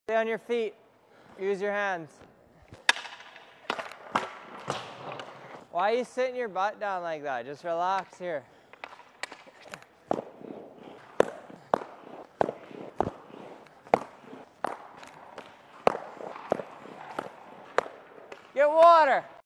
Stay on your feet. Use your hands. Why are you sitting your butt down like that? Just relax here. Get water.